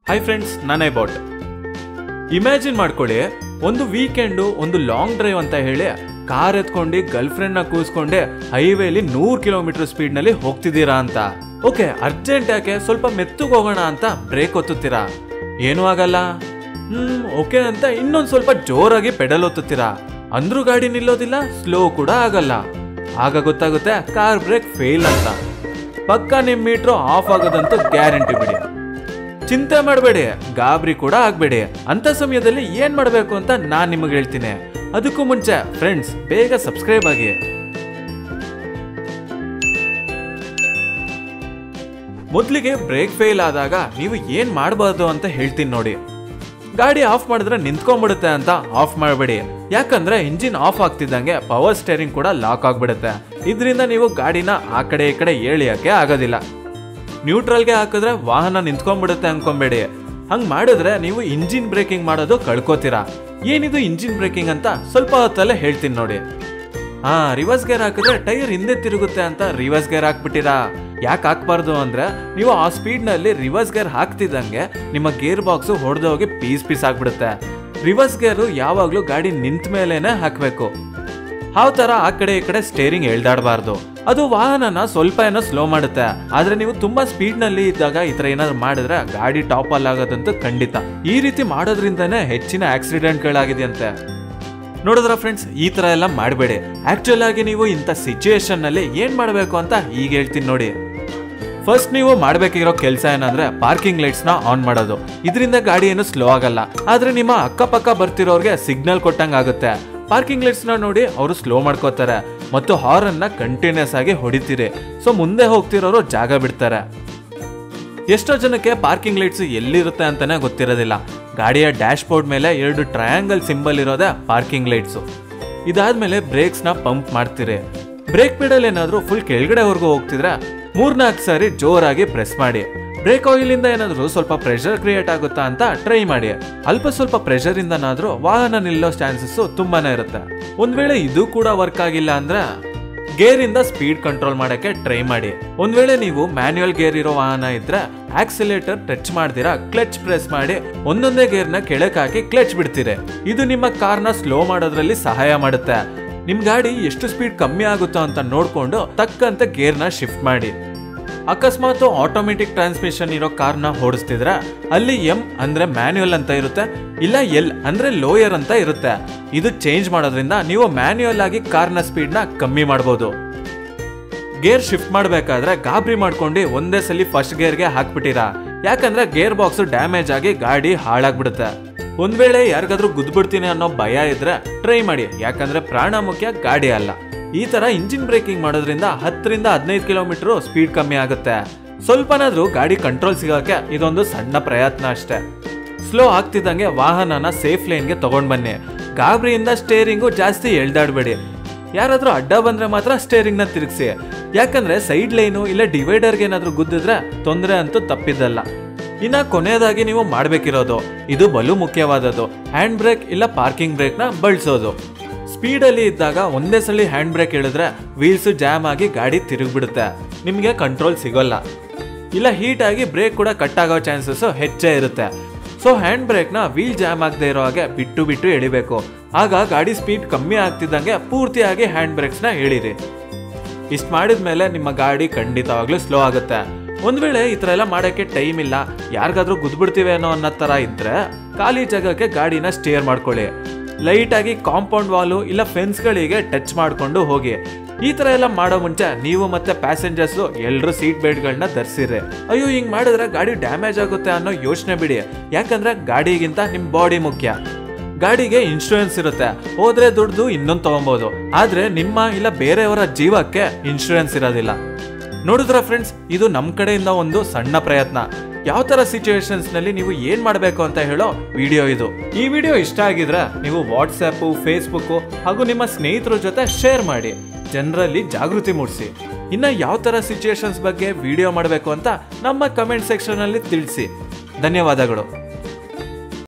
Hi friends, ನಾನೇ bot. Imagine ಮಾಡ್ಕೊಳ್ಳಿ, ಒಂದು ವೀಕೆಂಡು ಒಂದು ಲಾಂಗ್ ಡ್ರೈವ್ ಅಂತ ಹೇಳಿ ಕಾರ್ ಎತ್ಕೊಂಡು ಗರ್ಲ್ ಫ್ರೆಂಡ್ ನ ಕೂರಿಸ್ಕೊಂಡೆ ಹೈವೇಲಿ 100 ಕಿಲೋಮೀಟರ್ ಸ್ಪೀಡ್ ನಲ್ಲಿ ಹೋಗ್ತಿದ್ದೀರಾ ಅಂತ. ಓಕೆ, ಅರ್ಜೆಂಟ್ ಯಾಕೆ, ಸ್ವಲ್ಪ ಮೆತ್ತಗೆ ಹೋಗೋಣ ಅಂತ ಬ್ರೇಕ್ ಒತ್ತುತ್ತೀರಾ, ಏನೂ ಆಗಲ್ಲ. ಓಕೆ ಅಂತ ಇನ್ನೊಂದ್ ಸ್ವಲ್ಪ ಜೋರಾಗಿ ಪೆಡಲ್ ಒತ್ತುತ್ತೀರಾ, ಅಂದ್ರೂ ಗಾಡಿ ನಿಲ್ಲೋದಿಲ್ಲ, ಸ್ಲೋ ಕೂಡ ಆಗಲ್ಲ. ಆಗ ಗೊತ್ತಾಗುತ್ತೆ ಕಾರ್ ಬ್ರೇಕ್ ಫೇಲ್ ಅಂತ. ಪಕ್ಕ ನಿಮ್ ಮೀಟ್ರು ಆಫ್ ಆಗೋದಂತೂ ಗ್ಯಾರಂಟಿ ಬಿಡಿ. ಚಿಂತೆ ಮಾಡಬೇಡಿ, ಗಾಬರಿ ಕೂಡ ಆಗ್ಬೇಡಿ. ಅಂತ ಸಮಯದಲ್ಲಿ ಏನ್ ಮಾಡಬೇಕು ಅಂತ ನಾನ್ ನಿಮಗೆ ಹೇಳ್ತೀನಿ. ಅದಕ್ಕೂ ಮುಂಚೆ ಫ್ರೆಂಡ್ಸ್, ಬೇಗ ಸಬ್ಸ್ಕ್ರೈಬ್ ಆಗಿ. ಮೊದಲಿಗೆ ಬ್ರೇಕ್ ಫೇಲ್ ಆದಾಗ ನೀವು ಏನ್ ಮಾಡಬಾರ್ದು ಅಂತ ಹೇಳ್ತೀನಿ ನೋಡಿ. ಗಾಡಿ ಆಫ್ ಮಾಡಿದ್ರೆ ನಿಂತ್ಕೊಂಡ್ಬಿಡುತ್ತೆ ಅಂತ ಆಫ್ ಮಾಡಬೇಡಿ. ಯಾಕಂದ್ರೆ ಇಂಜಿನ್ ಆಫ್ ಆಗ್ತಿದ್ದಂಗೆ ಪವರ್ ಸ್ಟೇರಿಂಗ್ ಕೂಡ ಲಾಕ್ ಆಗ್ಬಿಡುತ್ತೆ. ಇದರಿಂದ ನೀವು ಗಾಡಿನ ಆ ಕಡೆ ಈ ಕಡೆ ಎಳಿಯಕ್ಕೆ ಆಗೋದಿಲ್ಲ. ನ್ಯೂಟ್ರಲ್ಗೆ ಹಾಕಿದ್ರೆ ವಾಹನ ನಿಂತ್ಕೊಂಡ್ಬಿಡುತ್ತೆ ಅನ್ಕೊಂಬೇಡಿ. ಹಂಗ್ ಮಾಡಿದ್ರೆ ನೀವು ಇಂಜಿನ್ ಬ್ರೇಕಿಂಗ್ ಮಾಡೋದು ಕಳ್ಕೋತೀರಾ. ಏನಿದು ಇಂಜಿನ್ ಬ್ರೇಕಿಂಗ್ ಅಂತ ಸ್ವಲ್ಪ ಹೊತ್ತಲ್ಲೇ ಹೇಳ್ತೀನಿ ನೋಡಿ. ರಿವರ್ಸ್ ಗೇರ್ ಹಾಕಿದ್ರೆ ಟೈರ್ ಹಿಂದೆ ತಿರುಗುತ್ತೆ ಅಂತ ರಿವರ್ಸ್ ಗೇರ್ ಹಾಕ್ಬಿಟ್ಟಿರಾ. ಯಾಕೆ ಹಾಕ್ಬಾರ್ದು ಅಂದ್ರೆ, ನೀವು ಆ ಸ್ಪೀಡ್ ನಲ್ಲಿ ರಿವರ್ಸ್ ಗೇರ್ ಹಾಕ್ತಿದ್ದಂಗೆ ನಿಮ್ಮ ಗೇರ್ ಬಾಕ್ಸ್ ಹೊಡೆದೋಗಿ ಪೀಸ್ ಆಗ್ಬಿಡುತ್ತೆ. ರಿವರ್ಸ್ ಗೇರ್ ಯಾವಾಗ್ಲೂ ಗಾಡಿ ನಿಂತ ಮೇಲೇನೆ ಹಾಕ್ಬೇಕು. ಯಾವ ತರ ಆ ಕಡೆ ಈ ಕಡೆ ಸ್ಟೇರಿಂಗ್ ಎಳ್ದಾಡಬಾರ್ದು. ಅದು ವಾಹನನ ಸ್ವಲ್ಪ ಏನೋ ಸ್ಲೋ ಮಾಡುತ್ತೆ. ಆದ್ರೆ ನೀವು ತುಂಬಾ ಸ್ಪೀಡ್ ನಲ್ಲಿ ಇದ್ದಾಗ ಈ ತರ ಏನಾದ್ರು ಮಾಡಿದ್ರೆ ಗಾಡಿ ಟಾಪ್ ಅಲ್ಲಿ ಆಗೋದಂತೂ ಖಂಡಿತ. ಈ ರೀತಿ ಮಾಡೋದ್ರಿಂದನೇ ಹೆಚ್ಚಿನ ಆಕ್ಸಿಡೆಂಟ್ ಗಳಾಗಿದೆಯಂತೆ. ನೋಡಿದ್ರ ಫ್ರೆಂಡ್ಸ್, ಈ ತರ ಎಲ್ಲ ಮಾಡಬೇಡಿ. ಆಕ್ಚುಲ್ ಆಗಿ ನೀವು ಇಂಥ ಸಿಚುಯೇಷನ್ ನಲ್ಲಿ ಏನ್ ಮಾಡ್ಬೇಕು ಅಂತ ಈಗ ಹೇಳ್ತೀನಿ ನೋಡಿ. ಫಸ್ಟ್ ನೀವು ಮಾಡ್ಬೇಕಿರೋ ಕೆಲಸ ಏನಂದ್ರೆ ಪಾರ್ಕಿಂಗ್ ಲೈಟ್ಸ್ ನ ಆನ್ ಮಾಡೋದು. ಇದರಿಂದ ಗಾಡಿ ಏನು ಸ್ಲೋ ಆಗಲ್ಲ, ಆದ್ರೆ ನಿಮ್ಮ ಅಕ್ಕಪಕ್ಕ ಬರ್ತಿರೋರ್ಗೆ ಸಿಗ್ನಲ್ ಕೊಟ್ಟಂಗ ಆಗುತ್ತೆ. ಪಾರ್ಕಿಂಗ್ ಲೈಟ್ಸ್ ನ ನೋಡಿ ಅವರು ಸ್ಲೋ ಮಾಡ್ಕೋತಾರೆ ಮತ್ತು ಹಾರ್ನ್ ನ ಕಂಟಿನ್ಯೂಸ್ ಆಗಿ ಹೊಡಿತೀರಿ. ಸೊ ಮುಂದೆ ಹೋಗ್ತಿರೋರು ಜಾಗ ಬಿಡ್ತಾರೆ. ಎಷ್ಟೋ ಜನಕ್ಕೆ ಪಾರ್ಕಿಂಗ್ ಲೈಟ್ಸ್ ಎಲ್ಲಿರುತ್ತೆ ಅಂತಾನೆ ಗೊತ್ತಿರೋದಿಲ್ಲ. ಗಾಡಿಯ ಡ್ಯಾಶ್ ಬೋರ್ಡ್ ಮೇಲೆ 2 ಟ್ರಯಾಂಗಲ್ ಸಿಂಬಲ್ ಇರೋದೇ ಪಾರ್ಕಿಂಗ್ ಲೈಟ್ಸ್. ಇದಾದ್ಮೇಲೆ ಬ್ರೇಕ್ಸ್ ನ ಪಂಪ್ ಮಾಡ್ತೀರಿ. ಬ್ರೇಕ್ ಪೆಡಲ್ ಏನಾದ್ರು ಫುಲ್ ಕೆಳಗಡೆವರೆಗೂ ಹೋಗ್ತಿದ್ರೆ 3-4 ಸಾರಿ ಜೋರಾಗಿ ಪ್ರೆಸ್ ಮಾಡಿ. ಬ್ರೇಕ್ ಆಯಿಲ್ ಇಂದ ಏನಾದ್ರು ಸ್ವಲ್ಪ ಪ್ರೆಷರ್ ಕ್ರಿಯೇಟ್ ಆಗುತ್ತಾ ಅಂತ ಟ್ರೈ ಮಾಡಿ. ಅಲ್ಪ ಸ್ವಲ್ಪ ಪ್ರೆಷರ್ ಇಂದನಾದ್ರೂ ವಾಹನ ನಿಲ್ಲೋ ಚಾನ್ಸಸ್ ತುಂಬಾನೇ ಇರುತ್ತೆ. ಒಂದ್ ವೇಳೆ ಇದು ಕೂಡ ವರ್ಕ್ ಆಗಿಲ್ಲ ಅಂದ್ರೆ ಗೇರ್ ಇಂದ ಸ್ಪೀಡ್ ಕಂಟ್ರೋಲ್ ಮಾಡಕ್ಕೆ ಟ್ರೈ ಮಾಡಿ. ಒಂದ್ ವೇಳೆ ನೀವು ಮ್ಯಾನ್ಯುಯಲ್ ಗೇರ್ ಇರೋ ವಾಹನ ಇದ್ರೆ ಆಕ್ಸಿಲೇಟರ್ ಟಚ್ ಮಾಡ್ದಿರಾ ಕ್ಲಚ್ ಪ್ರೆಸ್ ಮಾಡಿ ಒಂದೊಂದೇ ಗೇರ್ ನ ಕೆಳಕ್ ಹಾಕಿ ಕ್ಲಚ್ ಬಿಡ್ತೀರಿ. ಇದು ನಿಮ್ಮ ಕಾರ್ನ ಸ್ಲೋ ಮಾಡೋದ್ರಲ್ಲಿ ಸಹಾಯ ಮಾಡುತ್ತೆ. ನಿಮ್ ಗಾಡಿ ಎಷ್ಟು ಸ್ಪೀಡ್ ಕಮ್ಮಿ ಆಗುತ್ತೋ ಅಂತ ನೋಡ್ಕೊಂಡು ತಕ್ಕಂತೆ ಗೇರ್ ನ ಶಿಫ್ಟ್ ಮಾಡಿ. ಅಕಸ್ಮಾತ್ ಆಟೋಮೆಟಿಕ್ ಟ್ರಾನ್ಸ್ಮಿಷನ್ ಇರೋ ಕಾರ್ನ ಓಡಿಸ್ತಿದ್ರೆ ಅಲ್ಲಿ ಎಂ ಅಂದ್ರೆ ಮ್ಯಾನ್ಯುಯಲ್ ಅಂತ ಇರುತ್ತೆ, ಇಲ್ಲ ಎಲ್ ಅಂದ್ರೆ ಲೋಯರ್ ಅಂತ ಇರುತ್ತೆ. ಇದು ಚೇಂಜ್ ಮಾಡೋದ್ರಿಂದ ನೀವು ಮ್ಯಾನ್ಯುಯಲ್ ಆಗಿ ಕಾರ್ನ ಸ್ಪೀಡ್ ನ ಕಮ್ಮಿ ಮಾಡಬಹುದು. ಗೇರ್ ಶಿಫ್ಟ್ ಮಾಡ್ಬೇಕಾದ್ರೆ ಗಾಬರಿ ಮಾಡ್ಕೊಂಡು ಒಂದೇ ಸಲ ಫಸ್ಟ್ ಗೇರ್ಗೆ ಹಾಕ್ಬಿಟ್ಟಿರಾ. ಯಾಕಂದ್ರೆ ಗೇರ್ ಬಾಕ್ಸ್ ಡ್ಯಾಮೇಜ್ ಆಗಿ ಗಾಡಿ ಹಾಳಾಗ್ಬಿಡುತ್ತೆ. ಒಂದ್ ವೇಳೆ ಯಾರಿಗಾದ್ರೂ ಗುದ್ಬಿಡ್ತೀನಿ ಅನ್ನೋ ಭಯ ಇದ್ರೆ ಟ್ರೈ ಮಾಡಿ. ಯಾಕಂದ್ರೆ ಪ್ರಾಣ ಮುಖ್ಯ, ಗಾಡಿ ಅಲ್ಲ. ಈ ತರ ಇಂಜಿನ್ ಬ್ರೇಕಿಂಗ್ ಮಾಡೋದ್ರಿಂದ 10-15 ಕಿಲೋಮೀಟರ್ ಸ್ಪೀಡ್ ಕಮ್ಮಿ ಆಗುತ್ತೆ. ಸ್ವಲ್ಪನಾದ್ರೂ ಗಾಡಿ ಕಂಟ್ರೋಲ್ ಸಿಗೋಕೆ ಇದೊಂದು ಸಣ್ಣ ಪ್ರಯತ್ನ ಅಷ್ಟೇ. ಸ್ಲೋ ಆಗ್ತಿದ್ದಂಗೆ ವಾಹನನ ಸೇಫ್ ಲೈನ್ಗೆ ತಗೊಂಡ್ ಬನ್ನಿ. ಗಾಬರಿಯಿಂದ ಸ್ಟೇರಿಂಗು ಜಾಸ್ತಿ ಎಳ್ದಾಡ್ಬೇಡಿ. ಯಾರಾದ್ರೂ ಅಡ್ಡ ಬಂದ್ರೆ ಮಾತ್ರ ಸ್ಟೇರಿಂಗ್ ನ ತಿರುಗಿಸಿ. ಯಾಕಂದ್ರೆ ಸೈಡ್ ಲೈನು ಇಲ್ಲ ಡಿವೈಡರ್ಗೆ ಏನಾದ್ರೂ ಗುದ್ದಿದ್ರೆ ತೊಂದರೆ ಅಂತೂ ತಪ್ಪಿದ್ದಲ್ಲ. ಇನ್ನ ಕೊನೆಯದಾಗಿ ನೀವು ಮಾಡ್ಬೇಕಿರೋದು, ಇದು ಬಲು ಮುಖ್ಯವಾದದ್ದು, ಹ್ಯಾಂಡ್ ಬ್ರೇಕ್ ಇಲ್ಲ ಪಾರ್ಕಿಂಗ್ ಬ್ರೇಕ್ ನ ಬಳಸೋದು. ಸ್ಪೀಡ್ ಅಲ್ಲಿ ಇದ್ದಾಗ ಒಂದೇ ಸಲ ಹ್ಯಾಂಡ್ ಬ್ರೇಕ್ ಹೇಳಿದ್ರೆ ವೀಲ್ಸ್ ಜಾಮ್ ಆಗಿ ಗಾಡಿ ತಿರುಗ್ಬಿಡುತ್ತೆ, ನಿಮ್ಗೆ ಕಂಟ್ರೋಲ್ ಸಿಗೋಲ್ಲ. ಇಲ್ಲ ಹೀಟ್ ಆಗಿ ಬ್ರೇಕ್ ಕೂಡ ಕಟ್ ಆಗೋ ಚಾನ್ಸಸ್ ಹೆಚ್ಚೇ ಇರುತ್ತೆ. ಸೊ ಹ್ಯಾಂಡ್ ಬ್ರೇಕ್ ನ ವೀಲ್ ಜಾಮ್ ಆಗದೆ ಇರೋ ಹಾಗೆ ಬಿಟ್ಟು ಎಳಿಬೇಕು. ಆಗ ಗಾಡಿ ಸ್ಪೀಡ್ ಕಮ್ಮಿ ಆಗ್ತಿದ್ದಂಗೆ ಪೂರ್ತಿಯಾಗಿ ಹ್ಯಾಂಡ್ ಬ್ರೇಕ್ಸ್ ನ ಎಳಿರಿ. ಇಷ್ಟು ಮಾಡಿದ್ಮೇಲೆ ನಿಮ್ಮ ಗಾಡಿ ಖಂಡಿತವಾಗ್ಲೂ ಸ್ಲೋ ಆಗುತ್ತೆ. ಒಂದ್ ವೇಳೆ ಈ ತರ ಎಲ್ಲ ಮಾಡಕ್ಕೆ ಟೈಮ್ ಇಲ್ಲ, ಯಾರಿಗಾದ್ರೂ ಗುದ್ಬಿಡ್ತೀವಿ ಅನ್ನೋ ತರ ಇದ್ರೆ ಖಾಲಿ ಜಾಗಕ್ಕೆ ಗಾಡಿನ ಸ್ಟೇರ್ ಮಾಡ್ಕೊಳ್ಳಿ. ಲೈಟ್ ಆಗಿ ಕಾಂಪೌಂಡ್ ವಾಲು ಇಲ್ಲ ಫೆನ್ಸ್ ಗಳಿಗೆ ಟಚ್ ಮಾಡ್ಕೊಂಡು ಹೋಗಿ. ಈ ತರ ಎಲ್ಲ ಮಾಡೋ ಮುಂಚೆ ನೀವು ಮತ್ತೆ ಪ್ಯಾಸೆಂಜರ್ಸ್ ಎಲ್ರು ಸೀಟ್ ಬೆಲ್ಟ್ ಗಳನ್ನ ಧರಿಸಿರಿ. ಅಯ್ಯೋ ಹಿಂಗ್ ಮಾಡಿದ್ರೆ ಗಾಡಿ ಡ್ಯಾಮೇಜ್ ಆಗುತ್ತೆ ಅನ್ನೋ ಯೋಚನೆ ಬಿಡಿ. ಯಾಕಂದ್ರೆ ಗಾಡಿಗಿಂತ ನಿಮ್ ಬಾಡಿ ಮುಖ್ಯ. ಗಾಡಿಗೆ ಇನ್ಶೂರೆನ್ಸ್ ಇರುತ್ತೆ, ಹೋದ್ರೆ ದುಡ್ದು ಇನ್ನೊಂದು ತಗೊಬಹುದು. ಆದ್ರೆ ನಿಮ್ಮ ಇಲ್ಲ ಬೇರೆಯವರ ಜೀವಕ್ಕೆ ಇನ್ಶೂರೆನ್ಸ್ ಇರೋದಿಲ್ಲ. ನೋಡಿದ್ರ ಫ್ರೆಂಡ್ಸ್, ಇದು ನಮ್ ಕಡೆಯಿಂದ ಒಂದು ಸಣ್ಣ ಪ್ರಯತ್ನ. ಯಾವ ತರ ಸಿಚುವೇಶನ್ಸ್ ನಲ್ಲಿ ನೀವು ಏನ್ ಮಾಡ್ಬೇಕು ಅಂತ ಹೇಳೋ ವಿಡಿಯೋ ಇದು. ಈ ವಿಡಿಯೋ ಇಷ್ಟ ಆಗಿದ್ರೆ ನೀವು ವಾಟ್ಸ್ಆಪ್, ಫೇಸ್ಬುಕ್ ಹಾಗೂ ನಿಮ್ಮ ಸ್ನೇಹಿತರ ಜೊತೆ ಶೇರ್ ಮಾಡಿ, ಜನರಲ್ಲಿ ಜಾಗೃತಿ ಮೂಡಿಸಿ. ಇನ್ನ ಯಾವ ತರ ಸಿಚುವೇಶನ್ಸ್ ಬಗ್ಗೆ ವಿಡಿಯೋ ಮಾಡಬೇಕು ಅಂತ ನಮ್ಮ ಕಮೆಂಟ್ ಸೆಕ್ಷನ್ ಅಲ್ಲಿ ತಿಳಿಸಿ. ಧನ್ಯವಾದಗಳು.